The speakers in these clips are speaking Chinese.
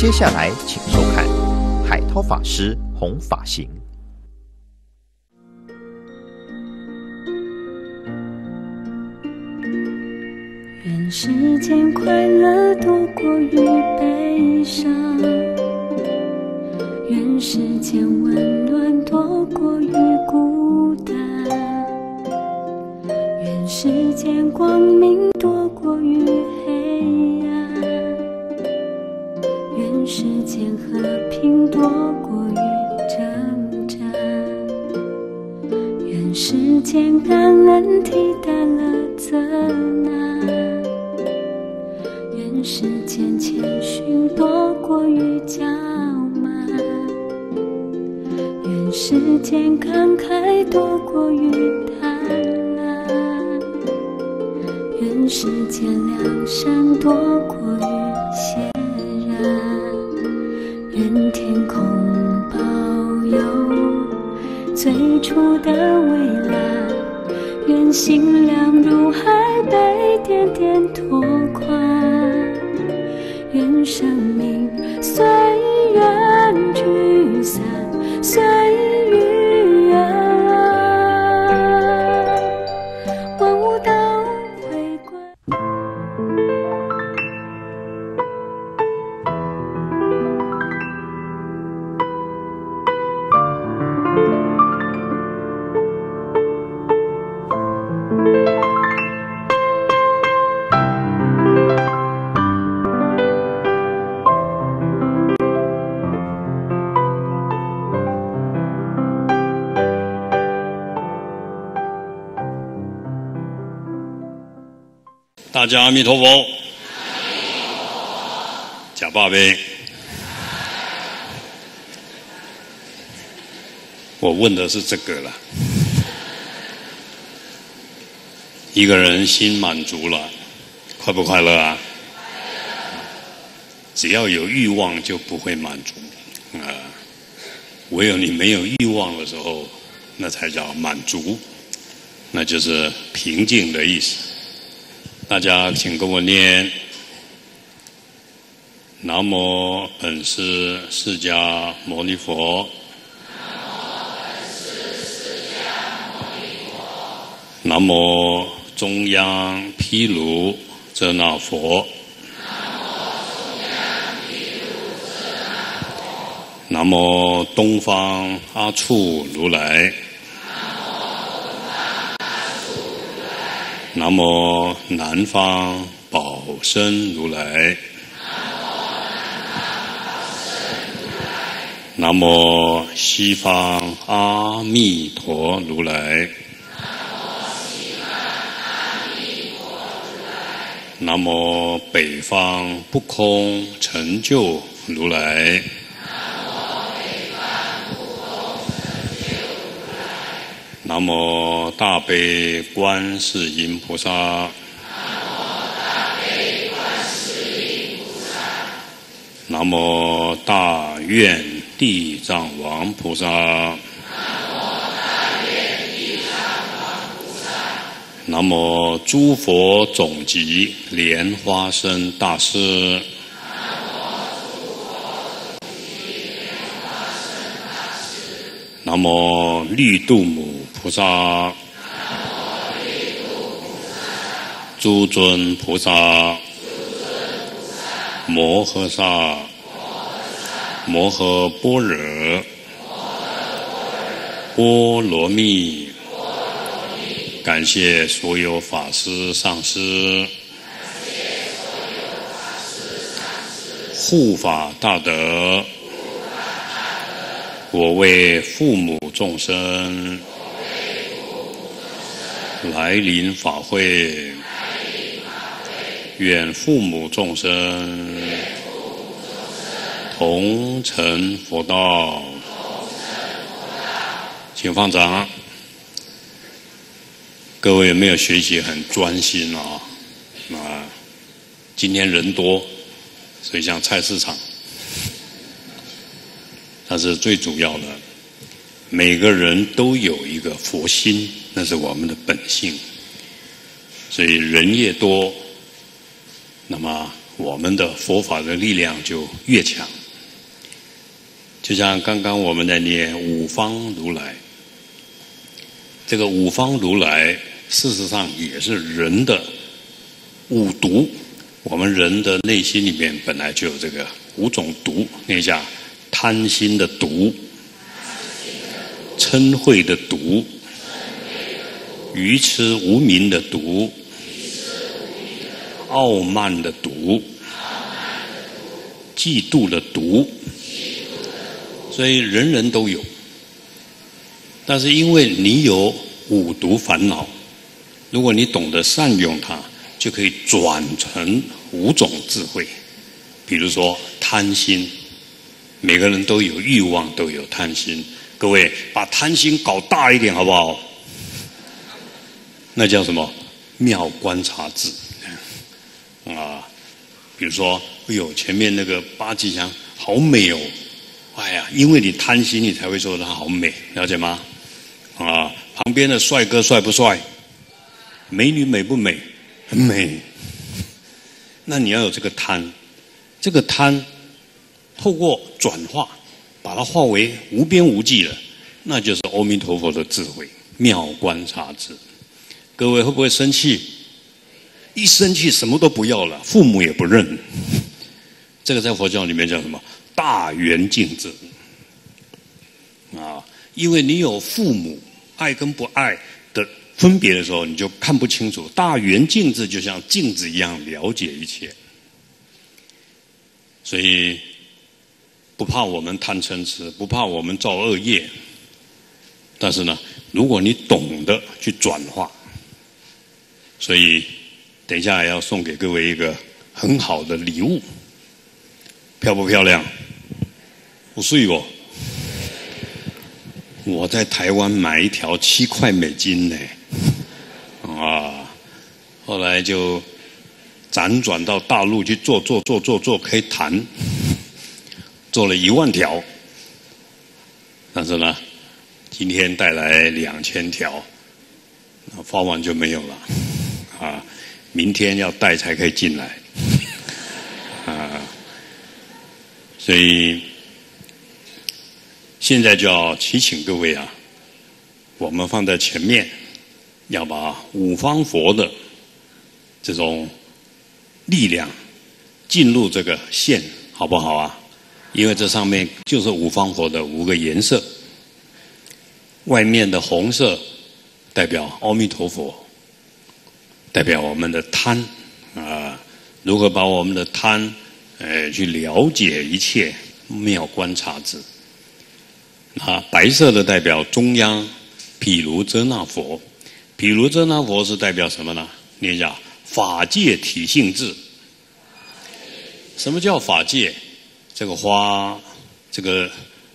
接下来请收看海涛法师弘法行。 愿世间快乐多过于悲伤，愿世间温暖多过于孤单，愿世间光明多过于黑暗，愿世间和平多过于征战，愿世间感恩替代了责难，愿世间谦逊多过于骄慢，愿世间慷慨多过于贪婪，愿世间良善多过于显然，愿天空保有最初的蔚蓝，愿心量如海被点点拓宽，愿生命随缘聚散，随遇而安，万物都回归。 大家阿弥陀佛，假爸呗。我问的是这个了。一个人心满足了，快不快乐啊？只要有欲望就不会满足啊。唯有你没有欲望的时候，那才叫满足，那就是平静的意思。大家请跟我念：南无本师释迦牟尼佛。南无中央毗卢遮那佛。南无东方阿处如来。南无南方宝生如来。南无西方阿弥陀如来。南无北方不空成就如来。南无大悲观世音菩萨。南无大愿地藏王菩萨。南无诸佛总集莲花生大师。南无绿度母菩萨。诸尊菩萨。摩诃萨。摩诃般若。波罗蜜。感谢所有法师上师，护法大德，我为父母众生来临法会，愿父母众生同成佛道。请放掌。各位有没有学习很专心啊？今天人多，所以像菜市场，它是最主要的。每个人都有一个佛心，那是我们的本性。所以人越多，那么我们的佛法的力量就越强。就像刚刚我们在念五方如来，这个五方如来事实上也是人的五毒。我们人的内心里面本来就有这个五种毒，那叫贪心的毒、嗔恚的毒、愚痴无明的毒、傲慢的毒、嫉妒的毒。所以人人都有，但是因为你有五毒烦恼，如果你懂得善用它，就可以转成五种智慧。比如说贪心，每个人都有欲望，都有贪心。各位把贪心搞大一点好不好？那叫什么？妙观察智啊！比如说，哎呦，前面那个八吉祥好美哦！哎呀，因为你贪心，你才会说它好美，了解吗？啊，旁边的帅哥帅不帅？美女美不美？很美。那你要有这个贪，这个贪透过转化，把它化为无边无际了，那就是阿弥陀佛的智慧，妙观察智。各位会不会生气？一生气什么都不要了，父母也不认。这个在佛教里面叫什么？大圆镜智啊！因为你有父母爱跟不爱的分别的时候，你就看不清楚。大圆镜智就像镜子一样了解一切，所以不怕我们贪嗔痴，不怕我们造恶业。但是呢，如果你懂得去转化，所以等一下要送给各位一个很好的礼物，漂不漂亮？不睡哦！我在台湾买一条7块美金呢，啊，后来就辗转到大陆去做，可以谈，做了1万条，但是呢，今天带来2000条，发完就没有了，啊，明天要带才可以进来，啊，所以。现在就要祈请各位啊，我们放在前面，要把五方佛的这种力量进入这个线，好不好啊？因为这上面就是五方佛的5个颜色，外面的红色代表阿弥陀佛，代表我们的贪啊，如何把我们的贪去了解一切，妙观察智。啊，白色的代表中央毗卢遮那佛，毗卢遮那佛是代表什么呢？念一下法界体性智。什么叫法界？这个花，这个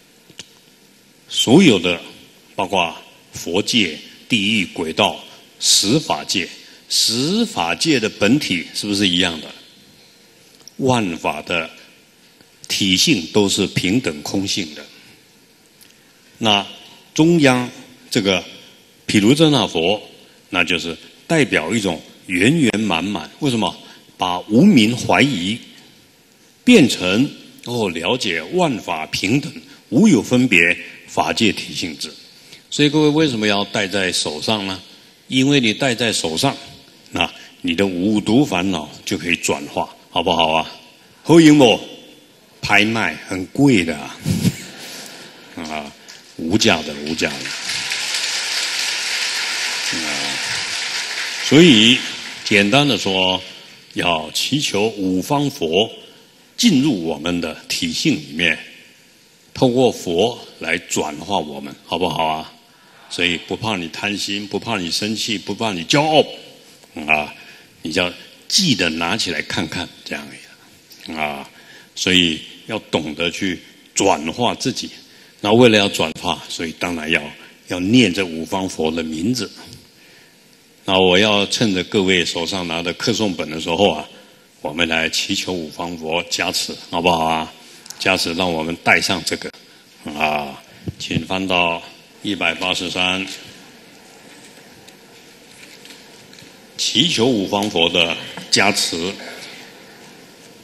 所有的，包括佛界、地狱、鬼道、十法界，十法界的本体是不是一样的？万法的体性都是平等空性的。那中央这个毗卢遮那佛，那就是代表一种圆圆满满。为什么？把无明怀疑变成了解万法平等，无有分别，法界体性智。所以各位为什么要戴在手上呢？因为你戴在手上，那你的五毒烦恼就可以转化，好不好啊？好用不？拍卖很贵的啊。无价的。所以简单的说，要祈求五方佛进入我们的体性里面，透过佛来转化我们，好不好啊？所以不怕你贪心，不怕你生气，不怕你骄傲啊，你就要记得拿起来看看，这样而已啊。所以要懂得去转化自己。那为了要转化，所以当然要念这五方佛的名字。那我要趁着各位手上拿着课诵本的时候啊，我们来祈求五方佛加持，好不好啊？加持让我们带上这个啊，请翻到183，祈求五方佛的加持。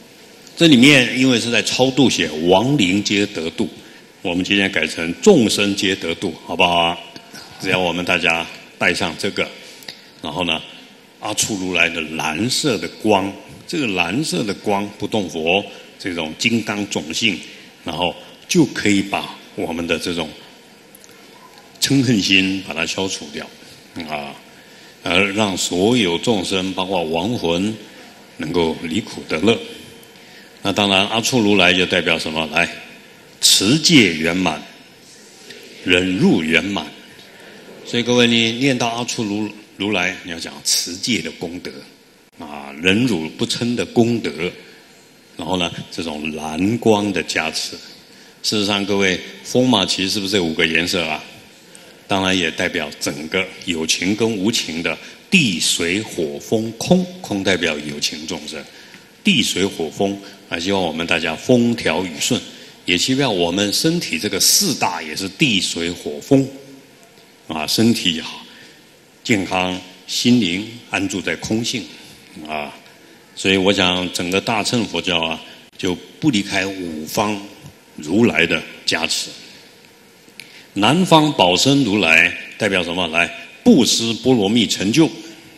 这里面因为是在超度写亡灵皆得度，我们今天改成众生皆得度，好不好啊？只要我们大家带上这个，然后呢，阿处如来的蓝色的光，这个蓝色的光不动佛这种金刚种性，然后就可以把我们的这种嗔恨心把它消除掉啊，而让所有众生，包括亡魂，能够离苦得乐。那当然，阿处如来就代表什么？来，持戒圆满，忍辱圆满。所以各位，你念到阿处如来，你要讲持戒的功德啊，忍辱不嗔的功德，然后呢，这种蓝光的加持。事实上，各位，风马旗是不是这5个颜色啊？当然也代表整个有情跟无情的地水火风空，空代表有情众生，地水火风啊，希望我们大家风调雨顺，也希望我们身体这个4大也是地水火风啊，身体好，健康，心灵安住在空性啊，所以我想整个大乘佛教啊，就不离开5方如来的加持。南方宝生如来代表什么？来，布施波罗蜜成就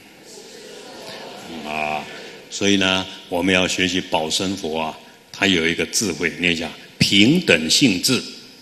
啊！所以呢，我们要学习宝生佛啊，他有一个智慧，念一下平等性智。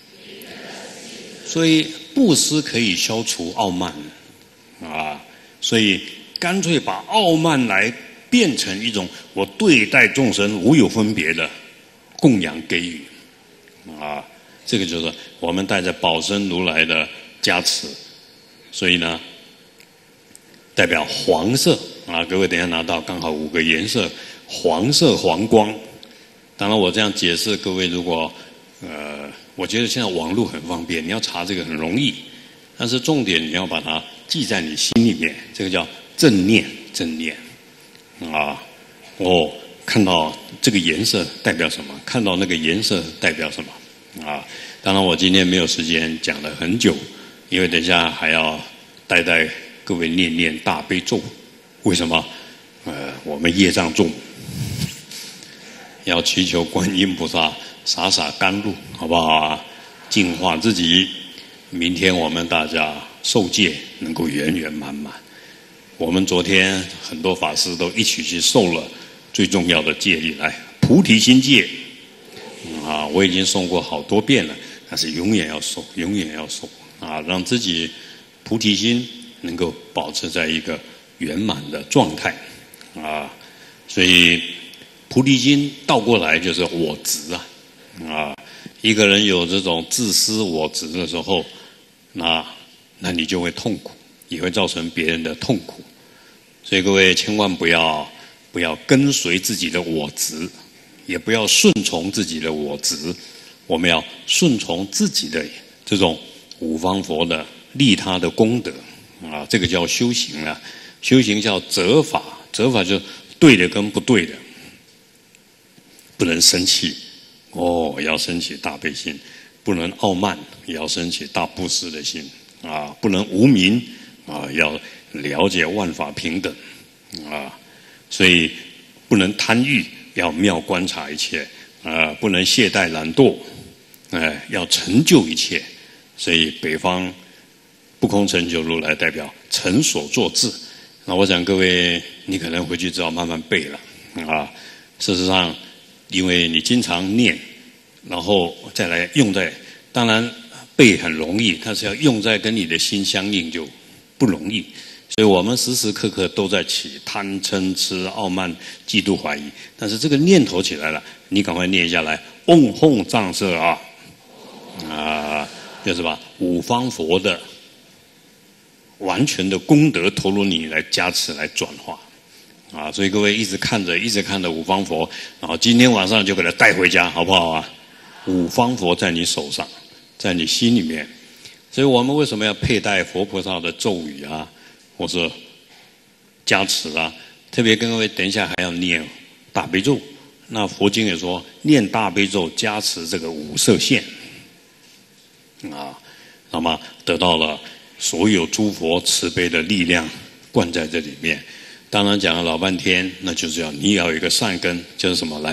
所以布施可以消除傲慢啊，所以干脆把傲慢来变成一种我对待众生无有分别的供养给予啊。这个就是我们带着宝生如来的加持，所以呢，代表黄色啊，各位等一下拿到刚好5个颜色，黄色黄光。当然我这样解释，各位如果我觉得现在网络很方便，你要查这个很容易，但是重点你要把它记在你心里面，这个叫正念，正念啊。哦，看到这个颜色代表什么？看到那个颜色代表什么？啊，当然我今天没有时间讲了很久，因为等一下还要带各位念大悲咒。为什么？我们业障重，要祈求观音菩萨洒洒甘露，好不好啊？净化自己，明天我们大家受戒能够圆圆满满。我们昨天很多法师都一起去受了最重要的戒律，来菩提心戒。啊，我已经送过好多遍了，但是永远要送，永远要送啊，让自己菩提心能够保持在一个圆满的状态啊。所以菩提心倒过来就是我执啊，一个人有这种自私我执的时候，那你就会痛苦，也会造成别人的痛苦。所以各位千万不要跟随自己的我执。也不要顺从自己的我执，我们要顺从自己的这种5方佛的利他的功德啊，这个叫修行啊。修行叫择法，择法就是对的跟不对的，不能生气哦，要升起大悲心；不能傲慢，也要升起大布施的心啊；不能无明啊，要了解万法平等啊。所以不能贪欲。要妙观察一切，不能懈怠懒惰，要成就一切。所以北方不空成就如来代表成所作智。那我想各位，你可能回去只好慢慢背了啊。事实上，因为你经常念，然后再来用在，当然背很容易，但是要用在跟你的心相应就不容易。所以我们时时刻刻都在起贪嗔痴傲慢嫉妒怀疑，但是这个念头起来了，你赶快念下来，嗡吽藏舍啊，就是把5方佛的完全的功德投入你来加持来转化啊。所以各位一直看着5方佛，然后今天晚上就给它带回家，好不好啊？5方佛在你手上，在你心里面。所以我们为什么要佩戴佛菩萨的咒语啊？或是加持啊，特别跟各位等一下还要念大悲咒。那佛经也说，念大悲咒加持这个5色线啊，那么得到了所有诸佛慈悲的力量灌在这里面。当然讲了老半天，那就是你要有一个善根，就是什么？来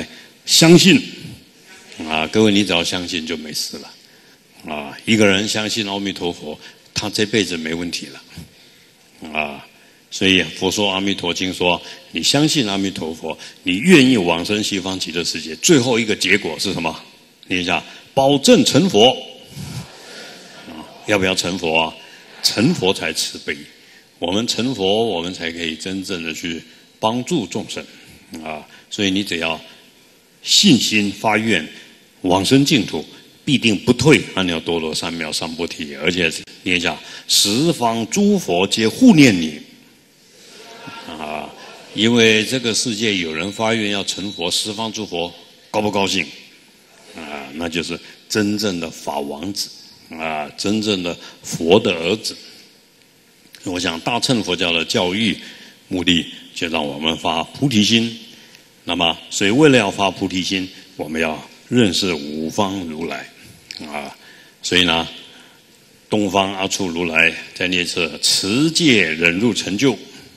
相信啊，各位你只要相信就没事了啊。一个人相信阿弥陀佛，他这辈子没问题了啊。所以佛说阿弥陀经说，你相信阿弥陀佛，你愿意往生西方极乐世界，最后一个结果是什么？念一下，保证成佛啊。要不要成佛啊？成佛才慈悲，我们成佛，我们才可以真正的去帮助众生啊。所以你只要信心发愿，往生净土，必定不退阿耨多罗三藐三菩提。而且念一下，十方诸佛皆护念你啊！因为这个世界有人发愿要成佛，十方诸佛高不高兴啊？那就是真正的法王子啊，真正的佛的儿子。我想大乘佛教的教育目的，就让我们发菩提心。那么，所以为了要发菩提心，我们要认识五方如来啊。所以呢，东方阿处如来在列册持戒忍辱成就，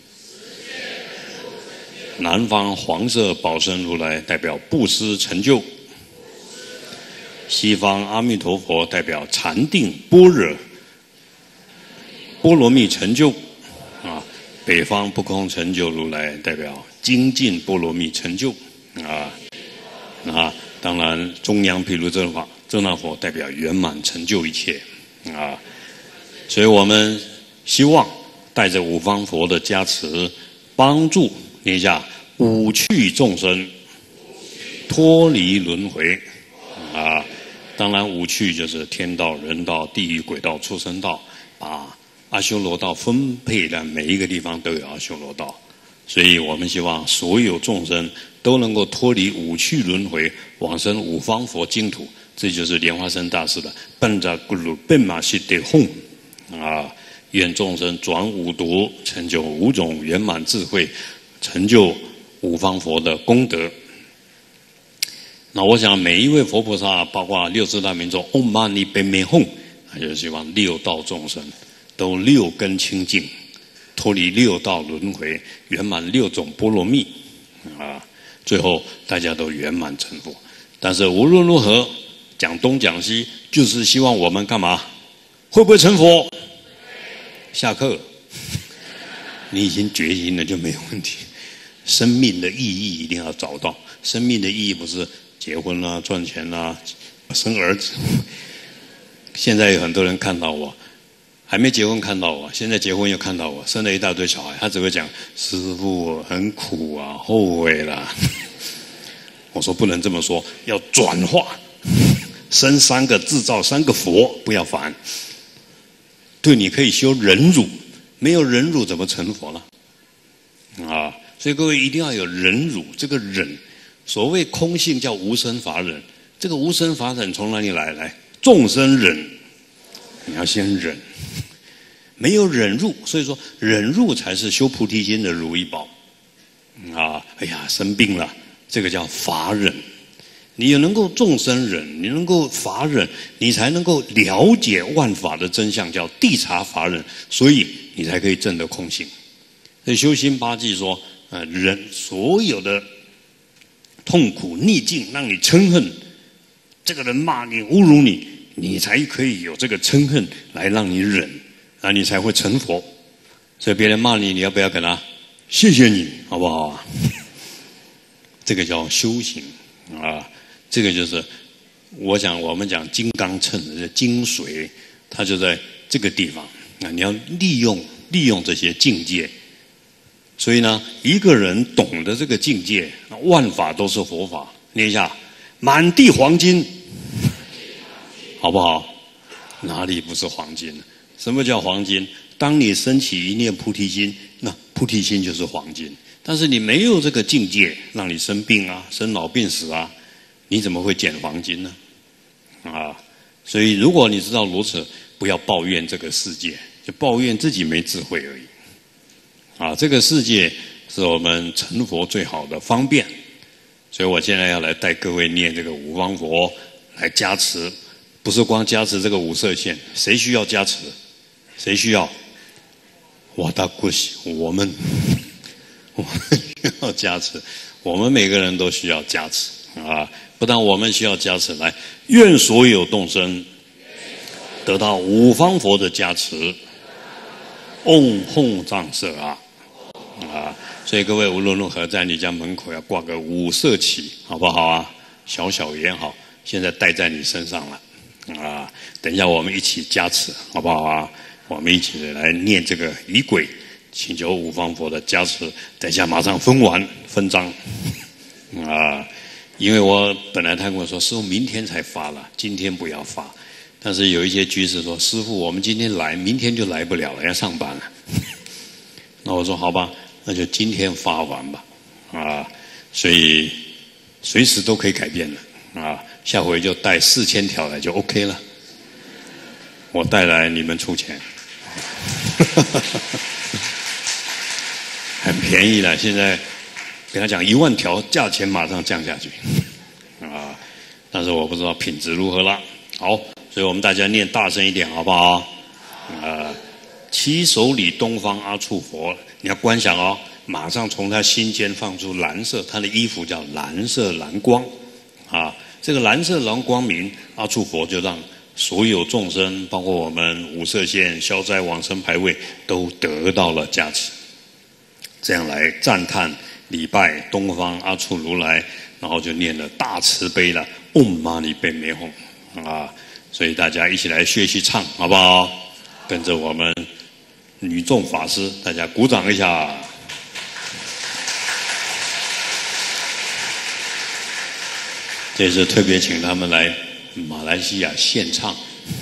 南方黄色宝生如来代表布施成就，西方阿弥陀佛代表禅定般若波罗蜜成就啊，北方不空成就如来代表精进波罗蜜成就啊。当然中央毗卢遮那佛代表圆满成就一切啊。所以我们希望带着五方佛的加持，帮助念一下五趣众生脱离轮回啊。当然五趣就是天道、人道、地狱、鬼道、畜生道，把阿修罗道分配的每一个地方都有阿修罗道。所以我们希望所有众生都能够脱离五趣轮回，往生五方佛净土。这就是莲花生大师的本扎咕噜本马西德吽啊！愿众生转五毒，成就五种圆满智慧，成就五方佛的功德。那我想每一位佛菩萨，包括六字大明咒唵嘛呢呗咪吽，他就希望六道众生都六根清净，脱离六道轮回，圆满六种波罗蜜啊！最后大家都圆满成佛。但是无论如何，讲东讲西，就是希望我们干嘛？会不会成佛？下课，你已经决心了就没有问题。生命的意义一定要找到。生命的意义不是结婚啦、赚钱啦、生儿子。现在有很多人看到我，还没结婚看到我，现在结婚又看到我，生了一大堆小孩，他只会讲师父很苦啊，后悔啦。我说不能这么说，要转化，生三个制造三个佛，不要烦。对，你可以修忍辱，没有忍辱怎么成佛呢？啊，所以各位一定要有忍辱。这个忍，所谓空性叫无生法忍。这个无生法忍从哪里来？来，众生忍，你要先忍。没有忍辱，所以说忍辱才是修菩提心的如意宝啊！哎呀，生病了，这个叫法忍。你也能够众生忍，你能够法忍，你才能够了解万法的真相，叫谛察法忍，所以你才可以证得空性。所以修心八记说，人所有的痛苦逆境让你嗔恨，这个人骂你侮辱你，你才可以有这个嗔恨来让你忍，那你才会成佛。所以别人骂你，你要不要跟他谢谢你，好不好啊？这个叫修行啊。这个就是我想我们讲金刚乘的精髓，它就在这个地方啊！你要利用这些境界。所以呢，一个人懂得这个境界，万法都是佛法。念一下，满地黄金，好不好？哪里不是黄金？什么叫黄金？当你升起一念菩提心，那菩提心就是黄金。但是你没有这个境界，让你生病啊，生老病死啊。你怎么会捡黄金呢？啊！所以如果你知道如此，不要抱怨这个世界，就抱怨自己没智慧而已。啊，这个世界是我们成佛最好的方便。所以我现在要来带各位念这个五方佛来加持，不是光加持这个五色线，谁需要加持？谁需要？我大姑喜，我们需要加持，我们每个人都需要加持。 啊！不但我们需要加持，来，愿所有众生得到五方佛的加持，嗡吽藏舍啊！所以各位无论如何，在你家门口要挂个五色旗，好不好啊？小小也好，现在戴在你身上了啊！等一下我们一起加持，好不好啊？我们一起来念这个仪轨，请求五方佛的加持。等一下马上分章啊！因为我本来他跟我说，师父明天才发了，今天不要发。但是有一些居士说，师父我们今天来，明天就来不了了，要上班了。那我说好吧，那就今天发完吧，啊，所以随时都可以改变的啊。下回就带4000条来就 OK 了。我带来你们出钱，很便宜了。现在跟他讲1万条，价钱马上降下去啊！但是我不知道品质如何了。好，所以我们大家念大声一点，好不好？七手里东方阿处佛，你要观想哦，马上从他心间放出蓝色，他的衣服叫蓝色蓝光啊。这个蓝色蓝光明，阿处佛就让所有众生，包括我们五色线、消灾往生牌位，都得到了加持。这样来赞叹礼拜东方阿处如来，然后就念了大慈悲了，嗡嘛呢呗咪吽啊！所以大家一起来学习唱，好不好？跟着我们女众法师，大家鼓掌一下。这次特别请他们来马来西亚献唱，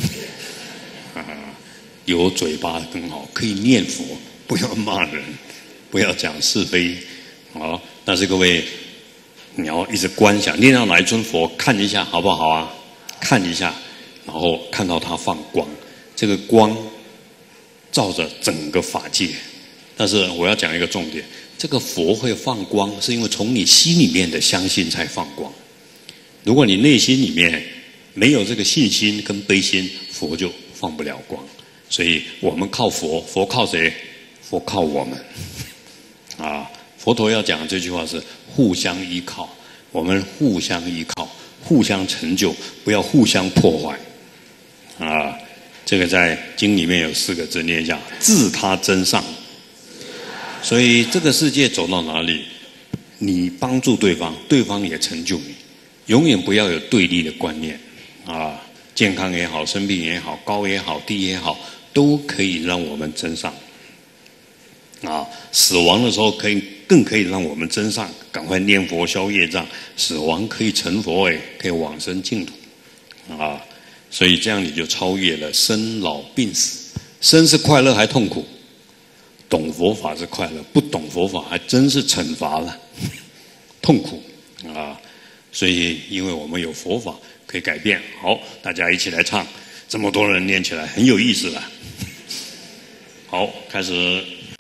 有嘴巴更好，可以念佛，不要骂人，不要讲是非。好，但是各位，你要一直观想，念到哪一尊佛，看一下好不好啊？看一下，然后看到它放光，这个光照着整个法界。但是我要讲一个重点，这个佛会放光，是因为从你心里面的相信才放光。如果你内心里面没有这个信心跟悲心，佛就放不了光。所以我们靠佛，佛靠谁？佛靠我们啊！佛陀要讲这句话是互相依靠，我们互相依靠，互相成就，不要互相破坏啊！这个在经里面有4个字，念一下：自他真上。所以这个世界走到哪里，你帮助对方，对方也成就你。永远不要有对立的观念啊！健康也好，生病也好，高也好，低也好，都可以让我们增上啊！死亡的时候更可以让我们增上，赶快念佛消业障，死亡可以成佛可以往生净土啊！所以这样你就超越了生老病死。生是快乐还痛苦？懂佛法是快乐，不懂佛法还真是惩罚了，痛苦啊！所以因为我们有佛法可以改变。好，大家一起来唱，这么多人念起来很有意思了。好，开始。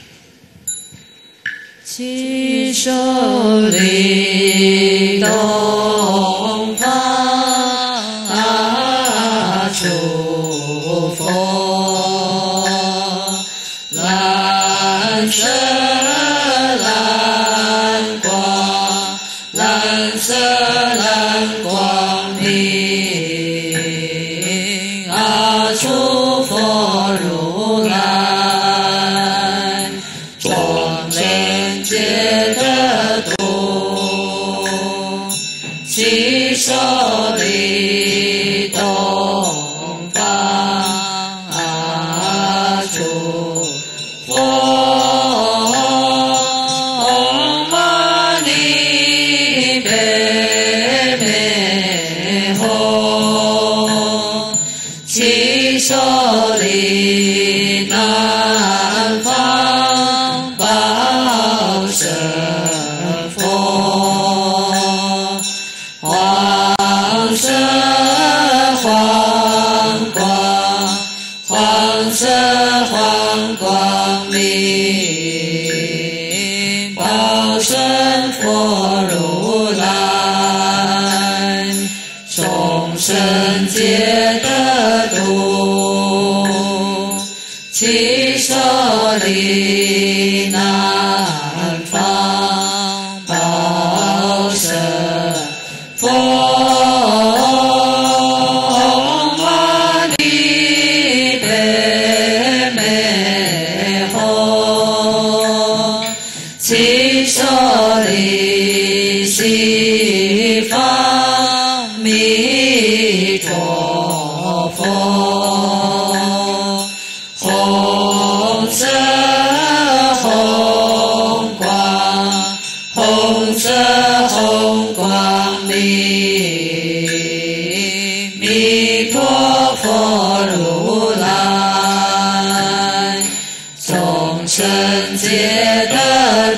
七手里东方阿处佛，蓝色蓝光，蓝色蓝光明，阿处佛如来，庄严解得度，七手里东方阿处佛，嗡嘛呢呗咪吽，七手里南方报身佛，黄色黄光，黄色黄光明，报身佛如来，众生皆得度，七手里南方报身佛， 西方弥陀佛，红色红光，红色红光明，弥陀佛如来，众生皆得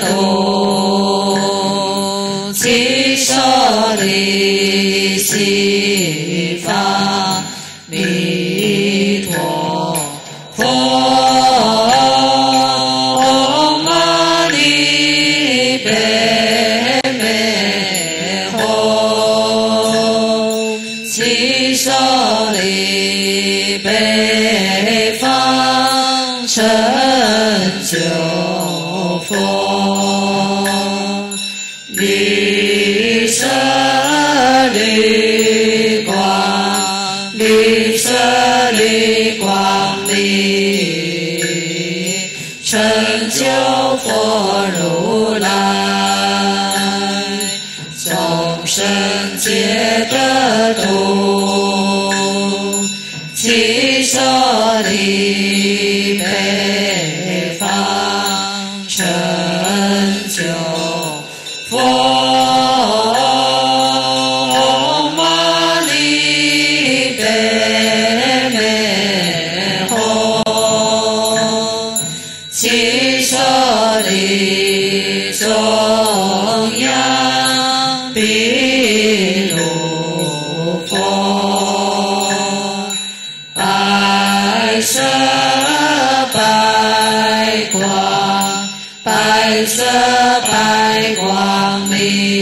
度，其舍利西方弥陀佛。唵嘛呢呗咪吽，其舍利北方成就佛，绿色绿光，绿色绿光明，成就佛如来，众生皆得度，其舍利北方成就佛。唵嘛呢呗咪吽，其舍利中央毗卢佛，白色白光，白色白光明，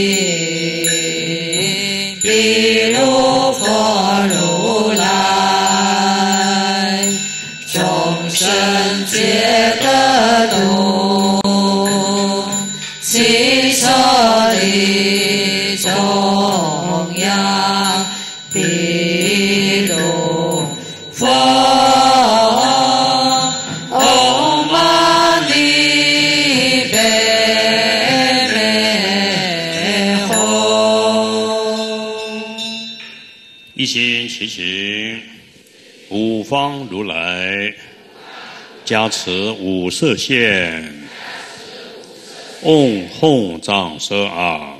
毗卢佛如来，众生皆得度，其舍利中央毗卢佛。唵嘛呢呗咪吽。 一心齐行，五方如来加持五色线，嗡吽藏舍啊，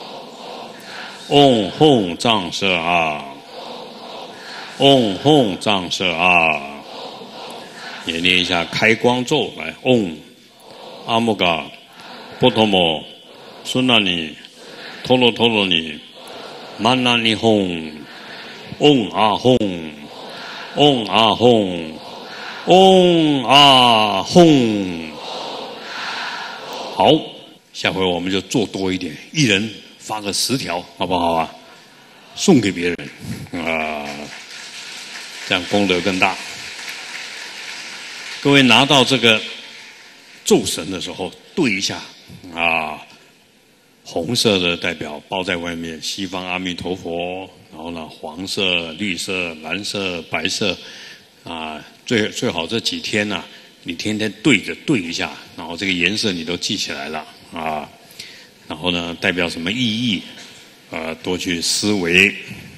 嗡吽藏舍啊，嗡吽藏舍啊。也念一下开光咒，来，嗡阿姆嘎波陀摩苏那尼陀罗陀罗尼曼那尼吽，嗡阿吽，嗡阿吽，嗡阿吽。好，下回我们就做多一点，一人发个10条，好不好啊？送给别人啊，这样功德更大。各位拿到这个咒神的时候，对一下啊，红色的代表包在外面，西方阿弥陀佛，然后呢，黄色、绿色、蓝色、白色，啊，最好这几天呢，你天天对着对一下，然后这个颜色你都记起来了啊，然后呢，代表什么意义？多去思维。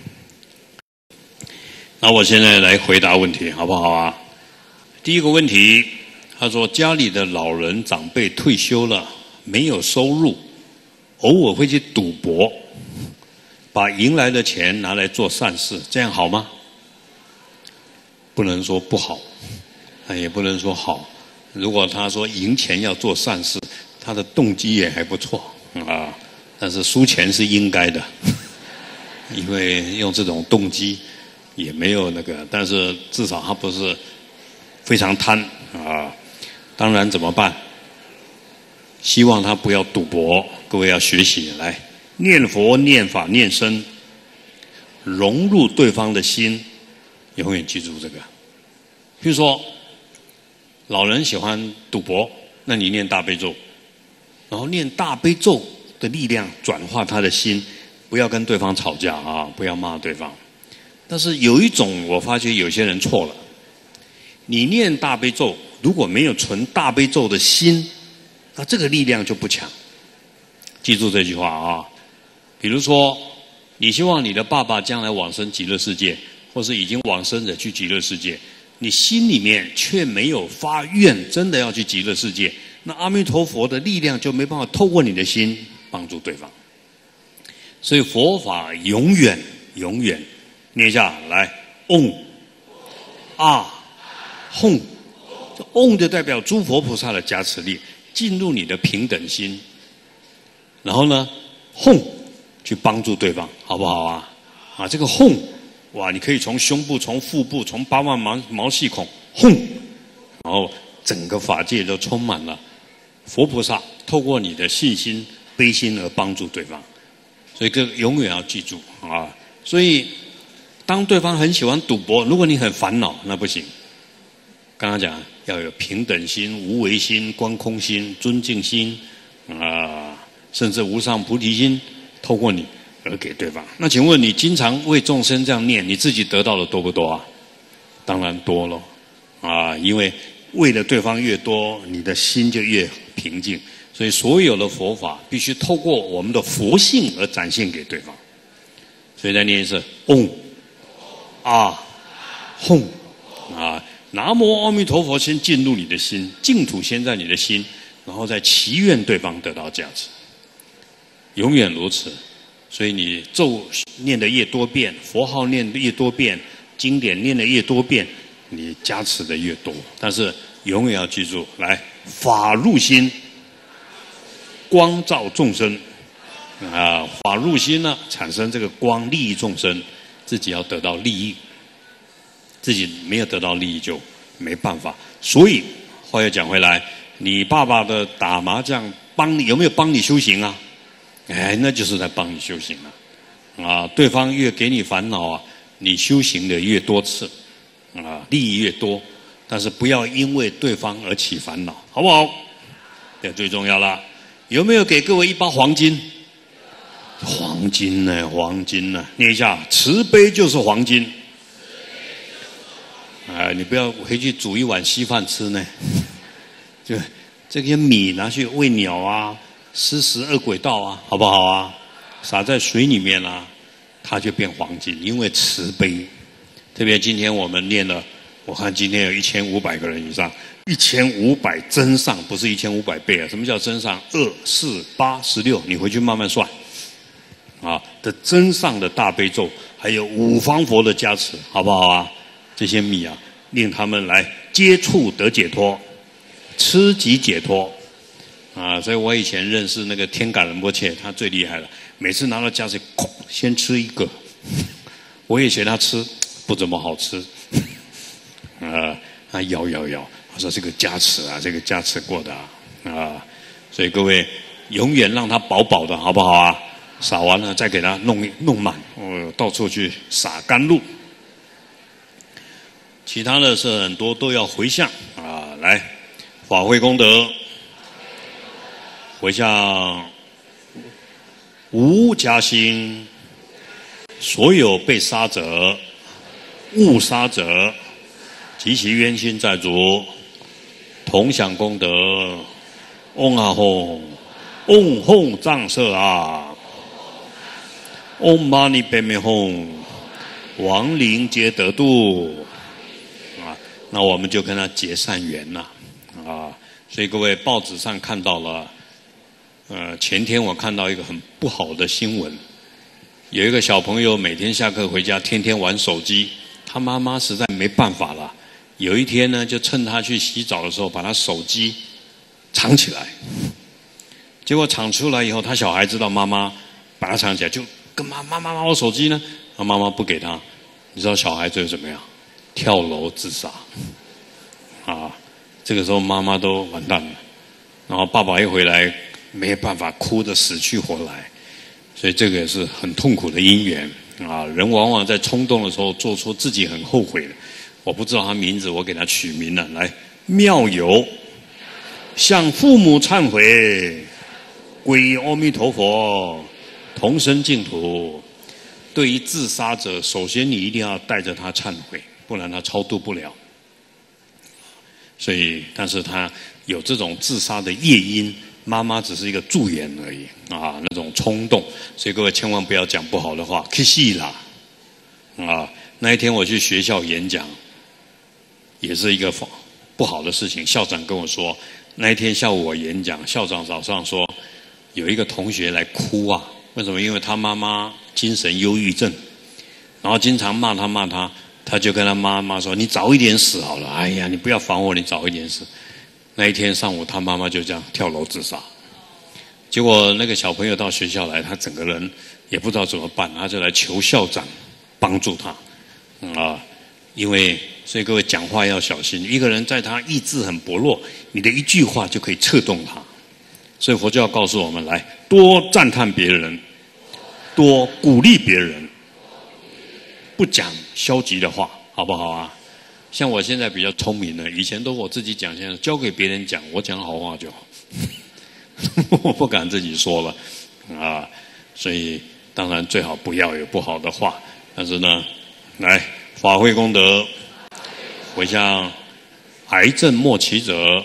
那我现在来回答问题，好不好啊？第一个问题，他说家里的老人长辈退休了，没有收入，偶尔会去赌博，把赢来的钱拿来做善事，这样好吗？不能说不好，也不能说好。如果他说赢钱要做善事，他的动机也还不错啊，但是输钱是应该的，因为用这种动机也没有那个，但是至少他不是非常贪啊。当然怎么办？希望他不要赌博，各位要学习来念佛、念法、念僧，融入对方的心，永远记住这个。比如说，老人喜欢赌博，那你念大悲咒，然后念大悲咒的力量转化他的心，不要跟对方吵架啊，不要骂对方。但是有一种我发觉有些人错了，你念大悲咒如果没有存大悲咒的心，那这个力量就不强。记住这句话啊， 比如说，你希望你的爸爸将来往生极乐世界，或是已经往生者去极乐世界，你心里面却没有发愿，真的要去极乐世界，那阿弥陀佛的力量就没办法透过你的心帮助对方。所以佛法永远念一下来，嗡啊吽，这嗡就代表诸佛菩萨的加持力进入你的平等心，然后呢吽去帮助对方，好不好啊？啊，这个吽，哇，你可以从胸部、从腹部、从8万毛细孔吽，然后整个法界都充满了佛菩萨透过你的信心、悲心而帮助对方。所以这个永远要记住啊！所以当对方很喜欢赌博，如果你很烦恼，那不行。刚刚讲要有平等心、无为心、观空心、尊敬心啊，甚至无上菩提心，透过你而给对方。那请问你经常为众生这样念，你自己得到的多不多啊？当然多了啊！因为为了对方越多，你的心就越平静。所以所有的佛法必须透过我们的佛性而展现给对方。所以再念一次，嗡啊吽啊，南无阿弥陀佛先进入你的心，净土先在你的心，然后再祈愿对方得到价值，永远如此。所以你咒念的越多遍，佛号念的越多遍，经典念的越多遍，你加持的越多。但是永远要记住，来法入心，光照众生啊，法入心呢，产生这个光，利益众生，自己要得到利益，自己没有得到利益就没办法。所以话又讲回来，你爸爸的打麻将帮你有没有帮你修行啊？哎，那就是在帮你修行了啊！对方越给你烦恼啊，你修行的越多次啊，利益越多，但是不要因为对方而起烦恼，好不好？这最重要了。有没有给各位一包黄金？黄金呢？黄金呢？念一下，慈悲就是黄金。你不要回去煮一碗稀饭吃呢。就这些米拿去喂鸟啊，施食恶鬼道啊，好不好啊？撒在水里面啊，它就变黄金，因为慈悲。特别今天我们念了，我看今天有1500个人以上。1500增上，不是1500倍啊！什么叫增上？2、4、8、16，你回去慢慢算啊。的增上的大悲咒，还有五方佛的加持，好不好啊？这些米啊，令他们来接触得解脱，吃即解脱啊！所以我以前认识那个天感仁波切，他最厉害了，每次拿到加持，先吃一个，我也学他吃，不怎么好吃，他摇。我说这个加持啊，这个加持过的啊，所以各位永远让它饱饱的，好不好啊？撒完了再给它弄满，到处去撒甘露。其他的是很多都要回向啊，来法会功德，回向无家心，所有被杀者、误杀者及其冤亲债主。同享功德，嗡啊吽，嗡吽藏舍啊，嗡嘛呢呗咪吽，亡灵皆得度啊！那我们就跟他结善缘了啊！所以各位报纸上看到了，前天我看到一个很不好的新闻，有一个小朋友每天下课回家，天天玩手机，他妈妈实在没办法了。有一天呢，就趁他去洗澡的时候，把他手机藏起来。结果藏出来以后，他小孩知道妈妈把他藏起来，就跟妈妈我手机呢，他妈妈不给他，你知道小孩最后怎么样？跳楼自杀。啊，这个时候妈妈都完蛋了，然后爸爸一回来没办法，哭得死去活来，所以这个也是很痛苦的因缘啊。人往往在冲动的时候做出自己很后悔的。我不知道他名字，我给他取名了。来，妙有向父母忏悔，皈依阿弥陀佛，同生净土。对于自杀者，首先你一定要带着他忏悔，不然他超度不了。所以，但是他有这种自杀的业因， 妈妈只是一个助言而已啊，那种冲动，所以各位千万不要讲不好的话，去死啦！啊，那一天我去学校演讲，也是一个不好的事情。校长跟我说，那一天下午我演讲，校长早上说有一个同学来哭啊，为什么？因为他妈妈精神忧郁症，然后经常骂他，他就跟他妈妈说：“你早一点死好了，哎呀，你不要烦我，你早一点死。”那一天上午，他妈妈就这样跳楼自杀。结果那个小朋友到学校来，他整个人也不知道怎么办，他就来求校长帮助他所以各位讲话要小心，一个人在他意志很薄弱，你的一句话就可以策动他。所以佛教告诉我们，来多赞叹别人，多鼓励别人，不讲消极的话，好不好啊？像我现在比较聪明了，以前都我自己讲，现在交给别人讲，我讲好话就好。我不敢自己说了所以当然最好不要有不好的话。但是呢，来法会功德，回向癌症末期者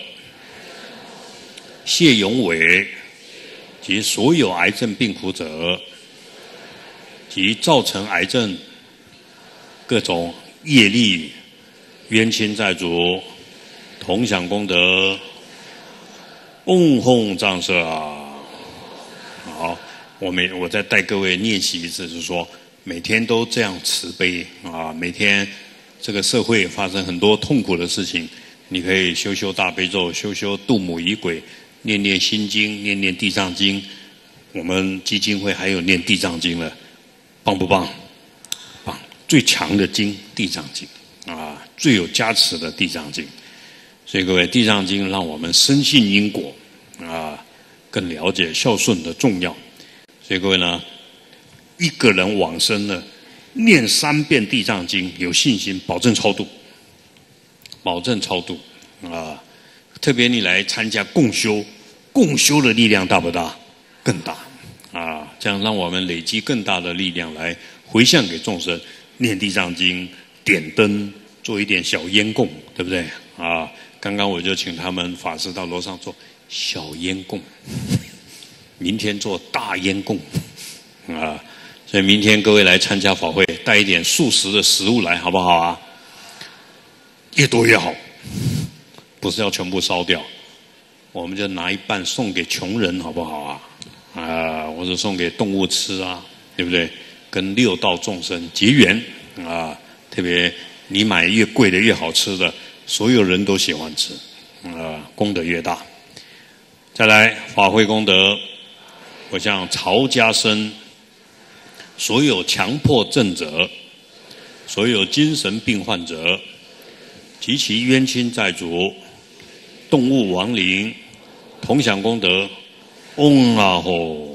谢永伟及所有癌症病苦者及造成癌症各种业力冤亲债主同享功德，嗡轰藏舍啊！好，我再带各位练习一次，就是说每天都这样慈悲啊！每天这个社会发生很多痛苦的事情，你可以修修大悲咒，修修度母仪轨，念念心经，念念地藏经。我们基金会还有念地藏经了，棒不棒？棒！最强的经地藏经最有加持的地藏经。所以各位，地藏经让我们深信因果更了解孝顺的重要。所以各位呢，一个人往生了，念3遍地藏经，有信心，保证超度，保证超度特别你来参加共修，共修的力量大不大？更大这样让我们累积更大的力量来回向给众生，念地藏经，点灯，做一点小烟供，对不对刚刚我就请他们法师到楼上做小烟供，明天做大烟供所以明天各位来参加法会，带一点素食的食物来，好不好啊？越多越好，不是要全部烧掉，我们就拿一半送给穷人，好不好或者送给动物吃对不对？跟6道众生结缘特别你买越贵的越好吃的，所有人都喜欢吃功德越大。再来法会功德，我向曹家生所有强迫症者，所有精神病患者及其冤亲债主、动物亡灵同享功德，嗡啊吼！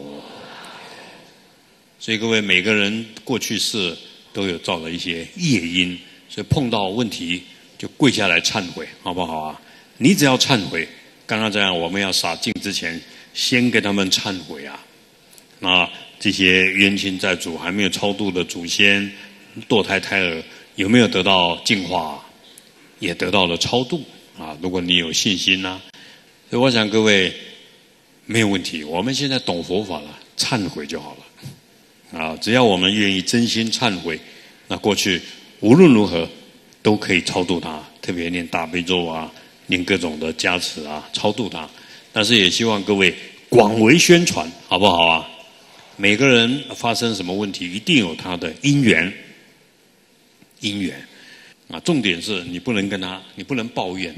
所以各位，每个人过去世都有造了一些业因，所以碰到问题就跪下来忏悔，好不好你只要忏悔，刚刚这样，我们要洒净之前，先给他们忏悔这些冤亲债主还没有超度的祖先、堕胎胎儿，有没有得到净化？也得到了超度如果你有信心所以我想各位没有问题。我们现在懂佛法了，忏悔就好了只要我们愿意真心忏悔，那过去无论如何都可以超度他，特别念大悲咒念各种的加持超度他。但是也希望各位广为宣传，好不好每个人发生什么问题，一定有他的因缘重点是你不能你不能抱怨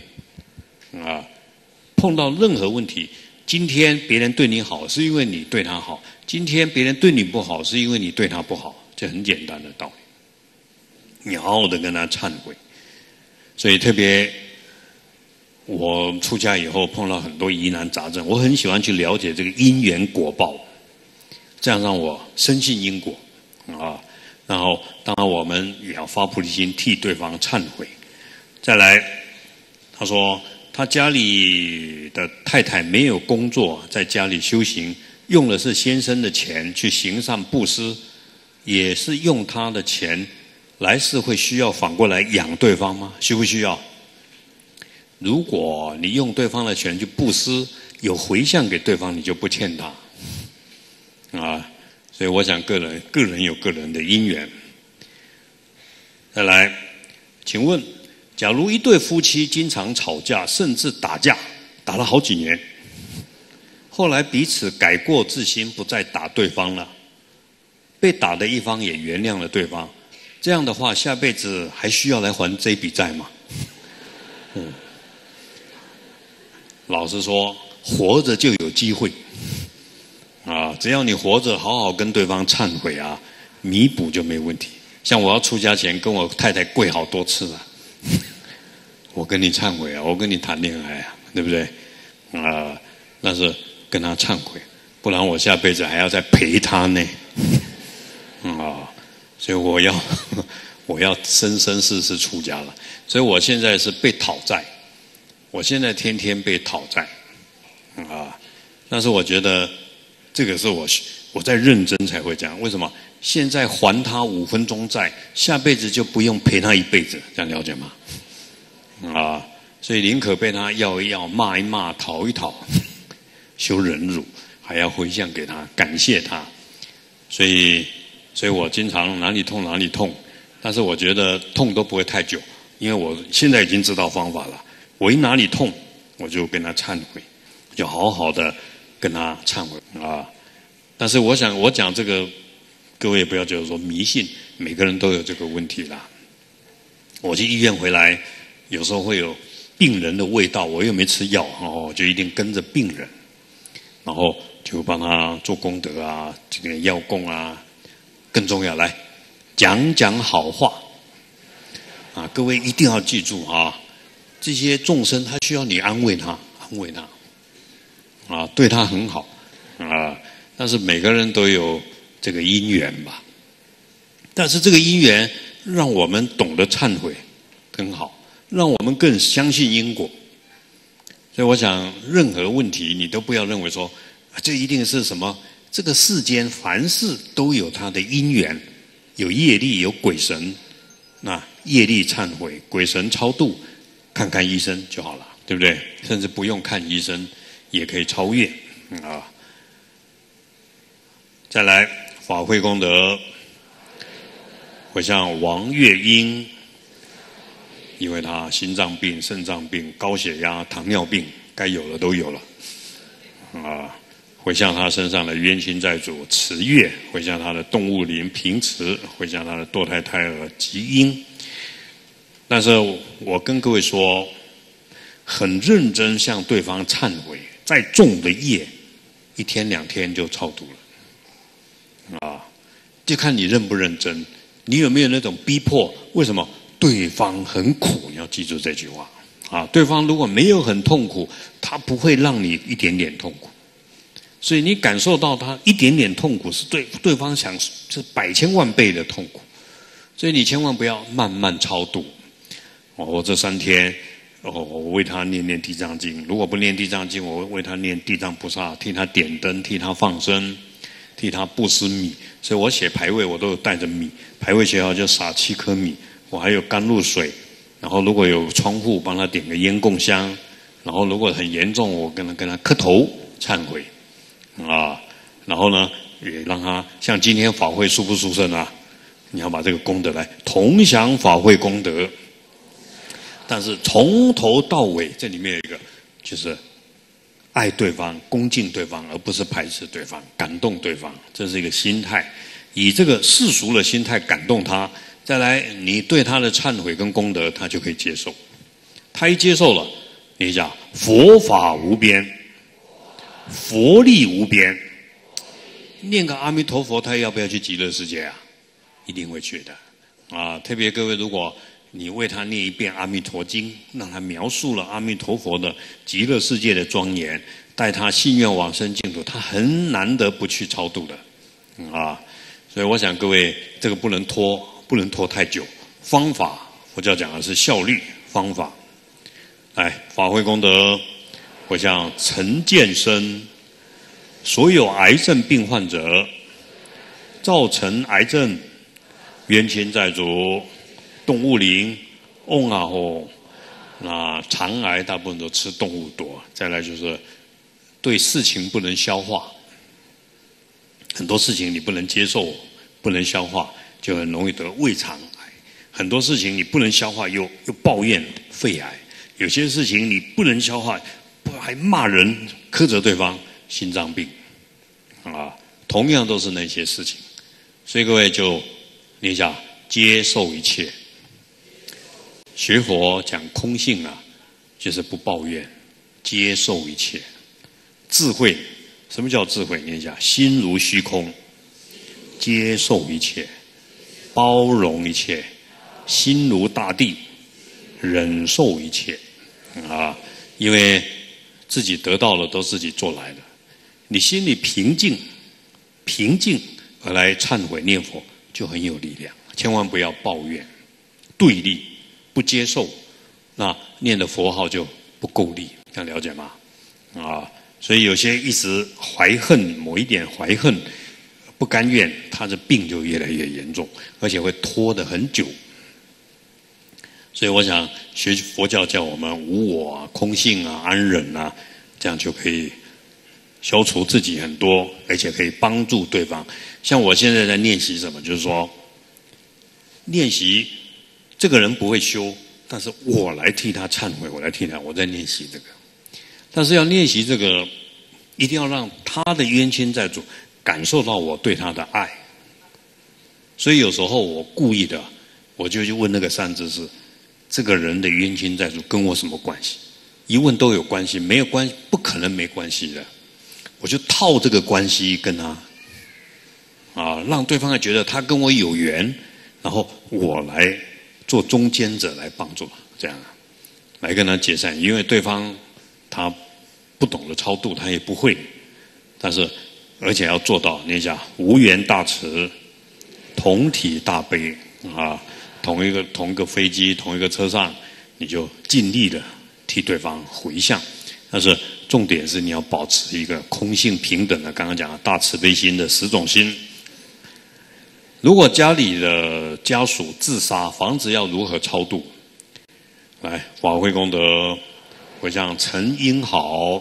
碰到任何问题，今天别人对你好是因为你对他好，今天别人对你不好是因为你对他不好，这很简单的道理，你好好的跟他忏悔。所以特别我出家以后碰到很多疑难杂症，我很喜欢去了解这个因缘果报，这样让我深信因果然后当然我们也要发菩提心，替对方忏悔。再来他说他家里的太太没有工作，在家里修行，用的是先生的钱去行善布施，也是用他的钱，来世会需要反过来养对方吗？需不需要？如果你用对方的钱去布施， 有回向给对方，你就不欠他啊。所以我想个人有个人的因缘。再来，请问，假如一对夫妻经常吵架，甚至打架，打了好几年，后来彼此改过自新，不再打对方了，被打的一方也原谅了对方，这样的话，下辈子还需要来还这笔债吗？老实说，活着就有机会啊！只要你活着，好好跟对方忏悔啊，弥补就没问题。像我要出家前跟我太太跪好多次了，我跟你忏悔啊，我跟你谈恋爱啊，对不对？那是跟他忏悔，不然我下辈子还要再陪他呢。所以我要生生世世出家了。所以我现在是被讨债，我现在天天被讨债但是我觉得这个是我在认真才会这样。为什么？现在还他5分钟债，下辈子就不用陪他一辈子，这样了解吗？所以宁可被他要一要、骂一骂、讨一讨，修忍辱，还要回向给他，感谢他。所以我经常哪里痛哪里痛，但是我觉得痛都不会太久，因为我现在已经知道方法了。我一哪里痛，我就跟他忏悔，就好好的跟他忏悔但是我想我讲这个，各位也不要觉得说迷信，每个人都有这个问题啦。我去医院回来，有时候会有病人的味道，我又没吃药就一定跟着病人，然后就帮他做功德啊，这个药供啊。更重要，来讲好话各位一定要记住这些众生他需要你安慰他对他很好但是每个人都有这个因缘吧，但是这个因缘让我们懂得忏悔很好，让我们更相信因果。所以我想任何问题你都不要认为说这一定是什么，这个世间凡事都有它的因缘，有业力有鬼神，那业力忏悔，鬼神超度，看看医生就好了，对不对？甚至不用看医生也可以超越再来法会功德，回向王月英，因为他心脏病、肾脏病、高血压、糖尿病，该有的都有了回向他身上的冤亲债主慈月，回向他的动物灵平慈，回向他的堕胎胎儿吉英。但是我跟各位说，很认真向对方忏悔，再重的业，1天2天就超度了就看你认不认真，你有没有那种逼迫。为什么？对方很苦，你要记住这句话对方如果没有很痛苦，他不会让你一点点痛苦。所以你感受到他一点点痛苦，是对方想是100千万倍的痛苦。所以你千万不要慢慢超度我这3天我为他念地藏经，如果不念地藏经，我为他念地藏菩萨，替他点灯，替他放生，替他布施米。所以我写牌位我都有带着米，牌位写好就撒7颗米，我还有甘露水，然后如果有窗户帮他点个烟供香，然后如果很严重我跟他磕头忏悔然后呢也让他像今天法会殊不殊胜你要把这个功德来同享法会功德。但是从头到尾这里面有一个就是爱对方、恭敬对方，而不是排斥对方、感动对方，这是一个心态。以这个世俗的心态感动他，再来你对他的忏悔跟功德，他就可以接受。他一接受了，你讲佛法无边，佛力无边，念个阿弥陀佛，他要不要去极乐世界一定会去的特别各位，如果你为他念一遍阿弥陀经，让他描述了阿弥陀佛的极乐世界的庄严，带他信愿往生净土，他很难得不去超度的所以我想各位这个不能拖太久。方法佛教讲的是效率方法。来，法会功德，我向陈建生所有癌症病患者造成癌症冤亲债主动物灵那肠癌大部分都吃动物多，再来就是对事情不能消化，很多事情你不能接受、不能消化，就很容易得胃肠癌；很多事情你不能消化，又抱怨肺癌；有些事情你不能消化，还骂人、苛责对方，心脏病。同样都是那些事情，所以各位就念一下：接受一切。学佛讲空性啊，就是不抱怨，接受一切。智慧，什么叫智慧？念一下：心如虚空，接受一切，包容一切，心如大地，忍受一切。因为自己得到了都自己做来的，你心里平静而来忏悔念佛，就很有力量。千万不要抱怨、对立、不接受，那念的佛号就不够力，这样了解吗？所以有些一直怀恨，某一点怀恨，不甘愿，他的病就越来越严重，而且会拖得很久。所以我想学佛教叫我们无我啊、空性啊、安忍啊，这样就可以消除自己很多，而且可以帮助对方。像我现在在练习什么，就是说练习这个人不会修，但是我来替他忏悔，我在练习这个。但是要练习这个，一定要让他的冤亲债主感受到我对他的爱。所以有时候我故意的，我就去问那个善知识，这个人的冤亲债主跟我什么关系？一问都有关系，没有关系不可能没关系的。我就套这个关系跟他让对方觉得他跟我有缘，然后我来做中间者来帮助，这样来跟他解散。因为对方他不懂得超度，他也不会，但是而且要做到念一下无缘大慈，同体大悲同一个飞机，同一个车上，你就尽力的替对方回向。但是重点是你要保持一个空性平等的，刚刚讲的大慈悲心的10种心。如果家里的家属自杀，房子要如何超度？来，法会功德，回向陈英豪。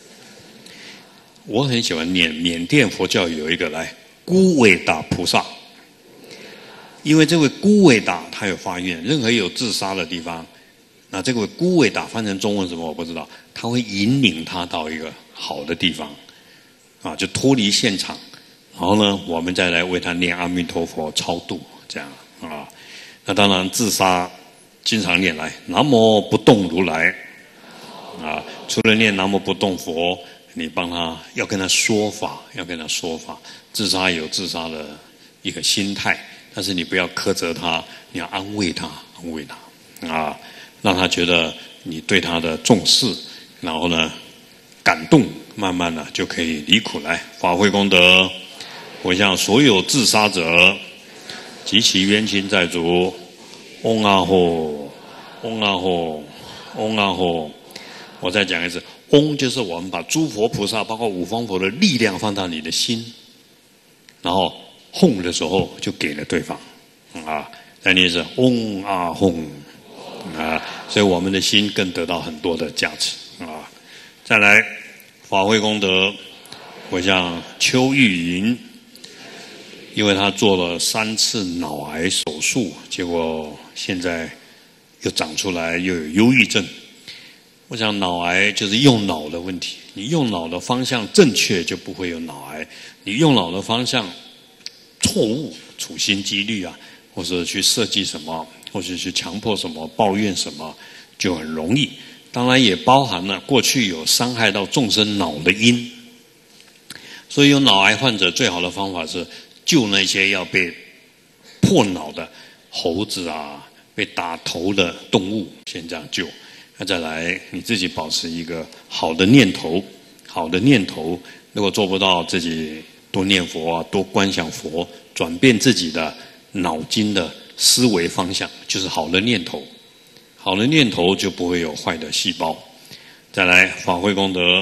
我很喜欢念缅甸佛教有一个来孤伟达菩萨，因为这位孤伟达他有发愿，任何有自杀的地方，那这个孤伟达翻成中文什么我不知道，他会引领他到一个好的地方就脱离现场，然后呢我们再来为他念阿弥陀佛超度，这样那当然自杀经常念来南无不动如来除了念南无不动佛，你帮他要跟他说法，自杀有自杀的一个心态，但是你不要苛责他，你要安慰他让他觉得你对他的重视，然后呢感动，慢慢的就可以离苦。来，法会功德，我向所有自杀者及其冤亲债主，嗡阿吽，嗡阿吽，嗡阿吽。我再讲一次，嗡就是我们把诸佛菩萨包括五方佛的力量放到你的心，然后吽的时候就给了对方再念一次嗡阿吽所以我们的心更得到很多的价值再来，法会功德，我向邱玉莹，因为他做了3次脑癌手术，结果现在又长出来，又有忧郁症。我想脑癌就是用脑的问题，你用脑的方向正确就不会有脑癌，你用脑的方向错误，处心积虑或者去设计什么，或者去强迫什么，抱怨什么，就很容易。当然也包含了过去有伤害到众生脑的因，所以有脑癌患者最好的方法是救那些要被破脑的猴子被打头的动物，先这样救。那再来你自己保持一个好的念头，如果做不到，自己多念佛多观想佛，转变自己的脑筋的思维方向，就是好的念头，好的念头就不会有坏的细胞。再来，法会功德，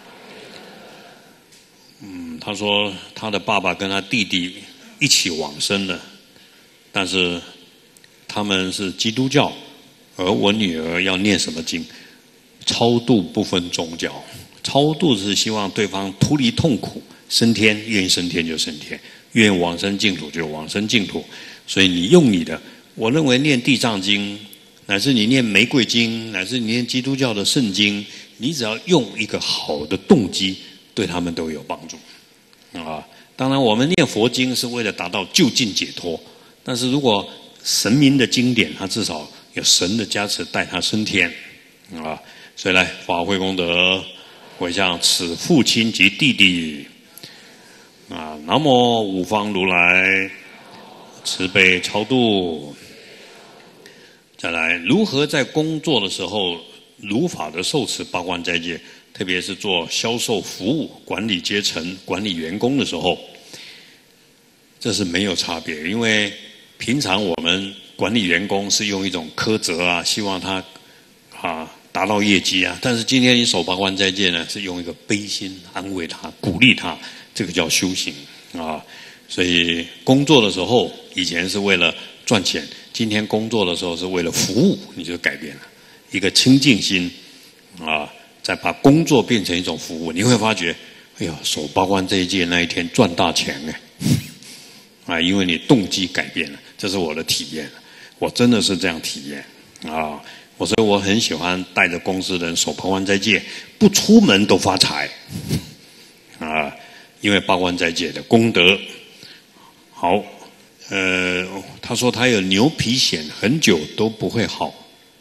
他说他的爸爸跟他弟弟一起往生了，但是他们是基督教，而我女儿要念什么经？超度不分宗教， 超度是希望对方脱离痛苦，升天，愿意升天就升天，愿意往生净土就往生净土。所以你用你的，我认为念地藏经，乃至你念玫瑰经，乃至你念基督教的圣经，你只要用一个好的动机，对他们都有帮助啊。当然我们念佛经是为了达到究竟解脱，但是如果神明的经典，他至少有神的加持带他升天啊。所以来法会功德回向此父亲及弟弟啊，南无五方如来慈悲超度。再来，如何在工作的时候如法的受持八关斋戒，特别是做销售服务、管理阶层、管理员工的时候，这是没有差别。因为平常我们管理员工是用一种苛责啊，希望他达到业绩啊，但是今天你守八关斋戒呢，是用一个悲心安慰他、鼓励他，这个叫修行啊。所以工作的时候，以前是为了赚钱，今天工作的时候是为了服务，你就改变了一个清净心啊，再把工作变成一种服务，你会发觉，哎呀，守八关斋戒那一天赚大钱哎，因为你动机改变了，这是我的体验，我真的是这样体验啊。所以我很喜欢带着公司的人守八关斋戒，不出门都发财啊！因为八关斋戒的功德。好，他说他有牛皮癣，很久都不会好。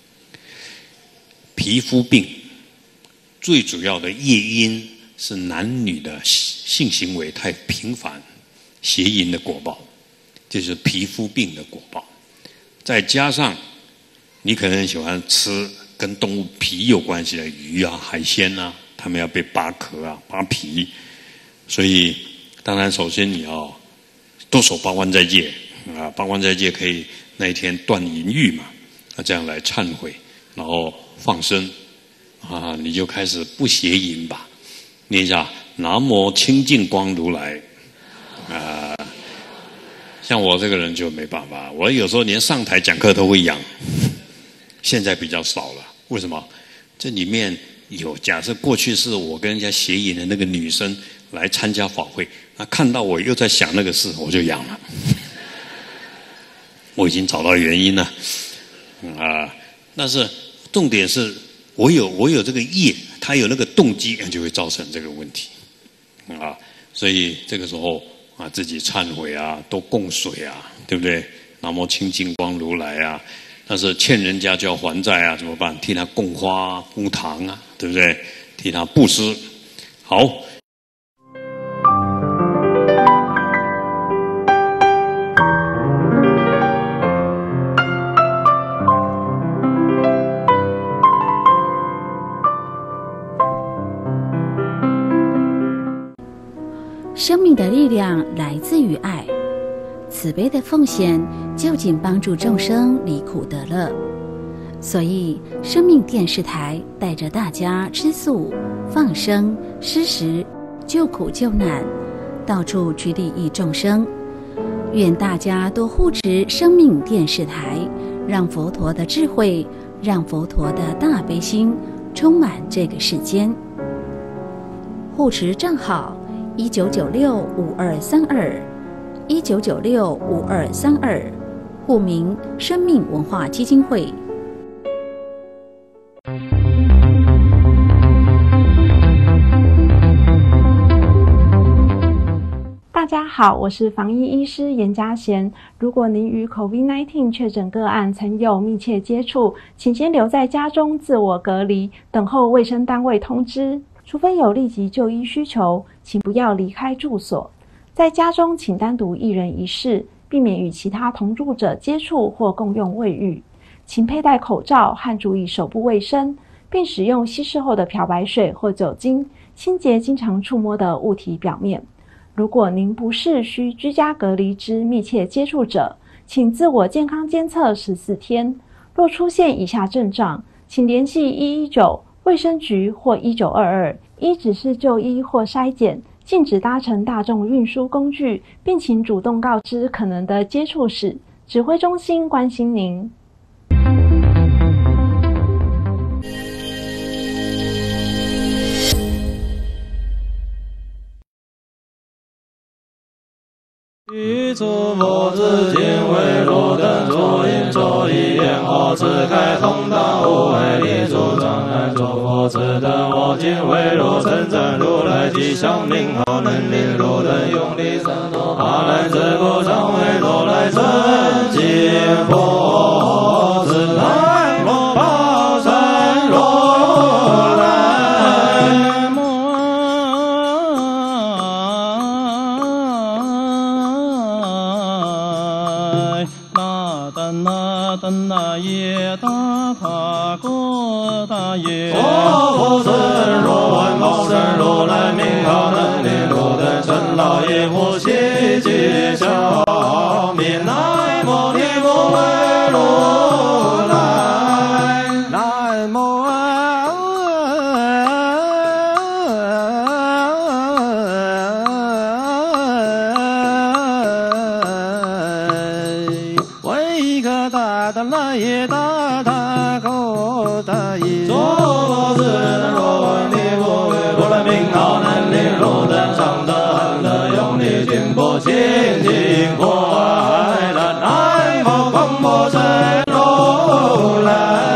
皮肤病最主要的业因是男女的性行为太频繁，邪淫的果报，这是皮肤病的果报。再加上你可能喜欢吃跟动物皮有关系的鱼啊、海鲜啊，他们要被扒壳啊、扒皮，所以当然首先你要多守八关斋戒啊，八关斋戒可以那一天断淫欲嘛，这样来忏悔，然后放生啊，你就开始不邪淫吧，念一下南无清净光如来啊。像我这个人就没办法，我有时候连上台讲课都会痒。现在比较少了，为什么？这里面有假设过去是我跟人家邪淫的那个女生来参加法会，那看到我又在想那个事，我就痒了。我已经找到原因了啊！但是重点是我有这个业，他有那个动机，就会造成这个问题啊！所以这个时候啊，自己忏悔啊，多供水啊，对不对？南无清净光如来啊！但是欠人家就要还债啊，怎么办？替他供花、供糖啊，对不对？替他布施。好。 生命的力量来自于爱。慈悲的奉献就仅帮助众生离苦得乐，所以生命电视台带着大家吃素、放生、施食、救苦救难，到处去利益众生。愿大家多护持生命电视台，让佛陀的智慧，让佛陀的大悲心充满这个世间。护持账号19965232，19965232，户名生命文化基金会。 大家好，我是防疫医师严嘉贤。如果您与 COVID-19 确诊个案曾有密切接触，请先留在家中自我隔离，等候卫生单位通知。除非有立即就医需求，请不要离开住所。在家中请单独一人一室，避免与其他同住者接触或共用卫浴。请佩戴口罩和注意手部卫生，并使用稀释后的漂白水或酒精清洁经常触摸的物体表面。如果您不是需居家隔离之密切接触者，请自我健康监测14天。若出现以下症状，请联系119卫生局或1922，依指示就医或筛检，禁止搭乘大众运输工具，并请主动告知可能的接触史，指挥中心关心您。 诸佛之经为如等作因作意言后自开通达无为力诸障碍诸佛此等我今为如称赞如来吉祥名号能令如等用力生多阿难自不常为如来尊敬佛子南无宝山如来那耶达他哥达耶佛身若万宝山如来名号能令如等真老爷佛悉吉祥名南无尼无为如来南无维克达达那耶达他口达耶娑婆世人若闻你不为如来名号能令如等常得安乐用力进步清净快乐南无广波真如来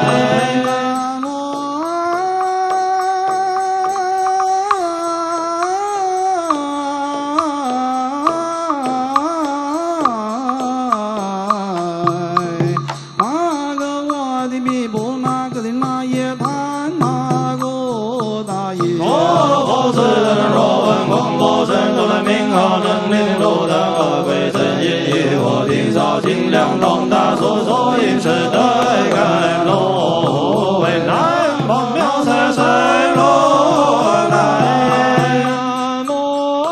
尽量通达所作因此得开罗为南无妙色身如来南无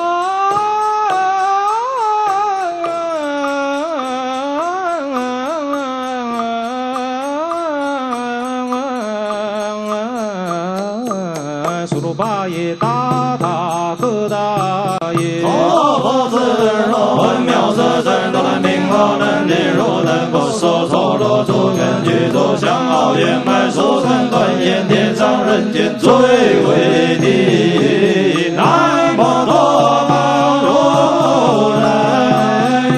苏鲁巴耶达他克达耶娑婆世人若闻妙色身如来名号能令如等不受错落诸根具足相好圆满殊胜断言天上人间最为地南无多宝如来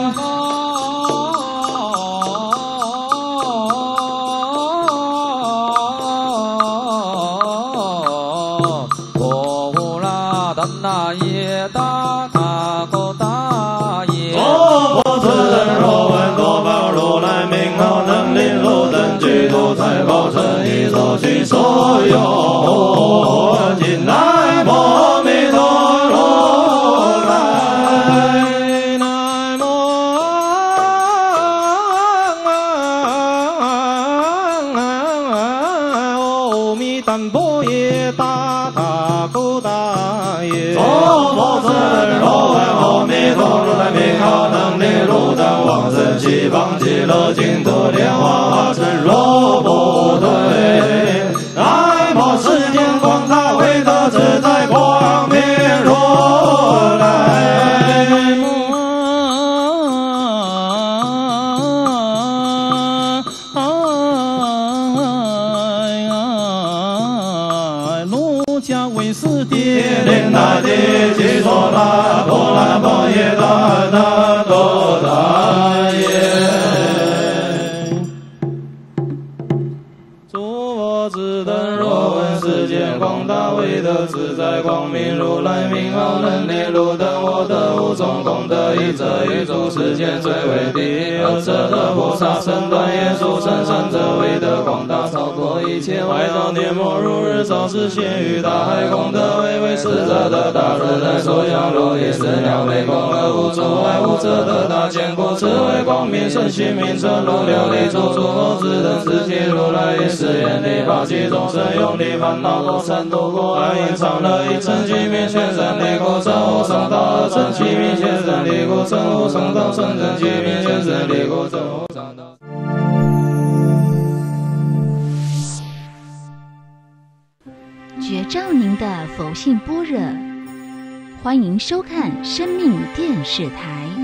波呼啦达那耶达他哥达耶娑婆世人若闻多宝如来名号能令如等具足财宝成衣所需所有尽南无阿弥陀如来南无阿弥达波耶达他哥达耶娑婆世人若闻阿弥陀如来名号能令如等往生西方极乐净土莲花成若不退南无世间广大威德自在光明如来卢迦维斯帝林那帝吉娑那婆那婆耶达那多达耶诸佛子等若闻世间广大威德自在光明如来名号能令如等我得无从功德一者于诸世间最为第一二者的菩萨身断言殊胜三者威德广大超过一切外道年末如日照示现于大海功德为使者的大自在所想如意是了美光而无阻碍无者的大坚固智慧光明圣心名称如琉璃珠诸佛子等世界如来也是眼力法器众生用力烦恼多善度过爱隐藏了一真机灭全身力故真无上道二真机灭全身力故真无上道真真机灭全身力故真无上道觉照您的佛性般若，欢迎收看生命电视台。